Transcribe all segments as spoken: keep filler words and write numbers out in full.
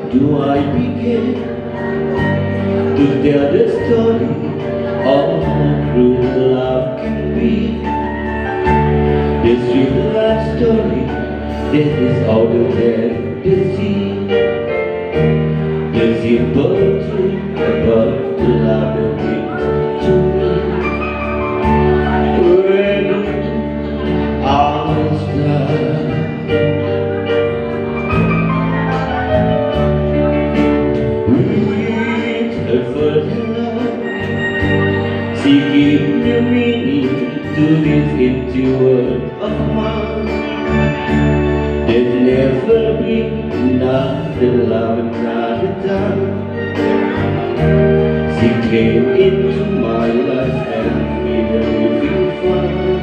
do I begin to tell the story of how true love can be? The sweet love story that is older than the sea. The simple truth about the love that brings to me. When I start she gave new meaning to this empty world of mine. There's never been another love, another time. She came into my life and made a living fun.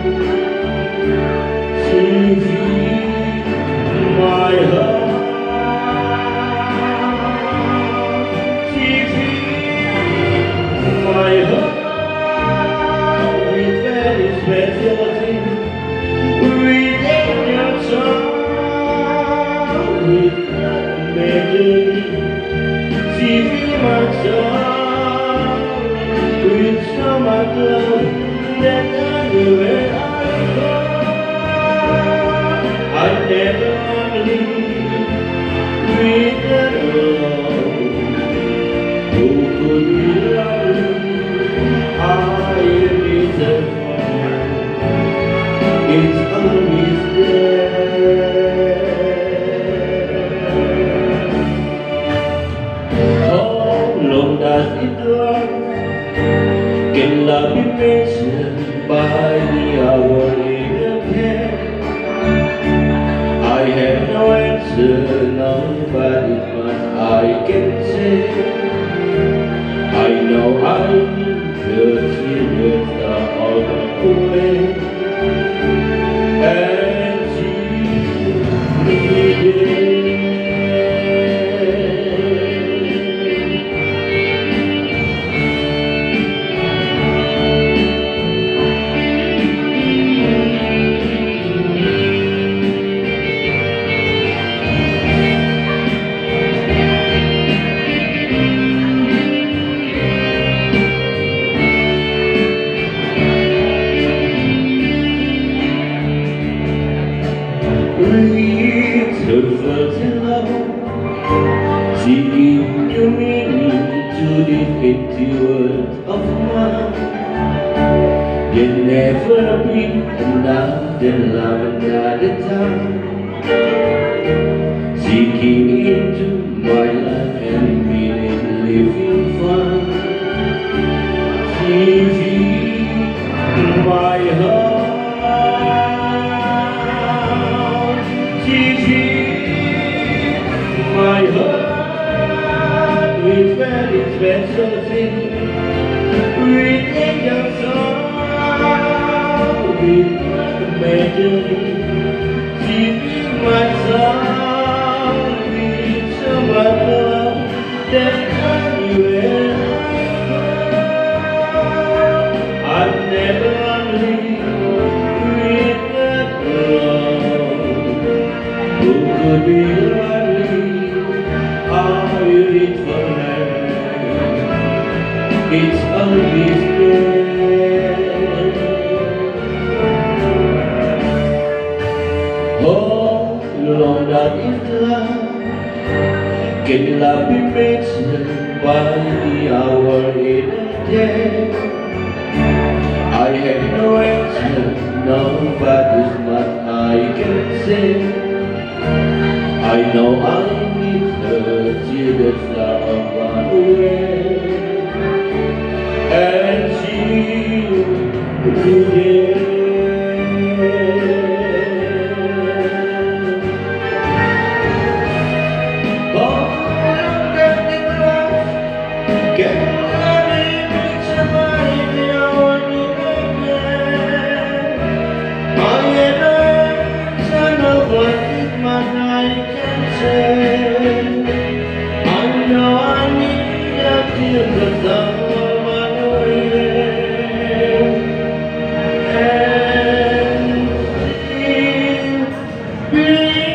She filled my heart. She filled my heart. Special thing with angel song, with melody. She filled my soul with so much love that everywhere I go, I never leave with that love. Who could be loved? I deserve. It's always there. How long does it last? Can love be measured by the hour in a day? I have no answer, nobody but I can say. I know I need the tears that all the way. And she needed. It's her first love. She gave new meaning to the empty world of mine. There'll never be another love, another time. She came into my life and made it living fun. She filled my heart. She filled my heart with very special things, with angel song, with melody. She filled my soul with so much love that anywhere I go, I'll never leave with that love. Who could be lovely? I will it for her. It's always there. How long that is love? Can love be measured by the hour in a day? I have no answer, nobody's what I can say. I know I need her till the stars run away, and she'll be there. Oh, that the glass can only reach somebody I need again. I had no answer, nobody but I can say. I know I need a till the stars run away, and still be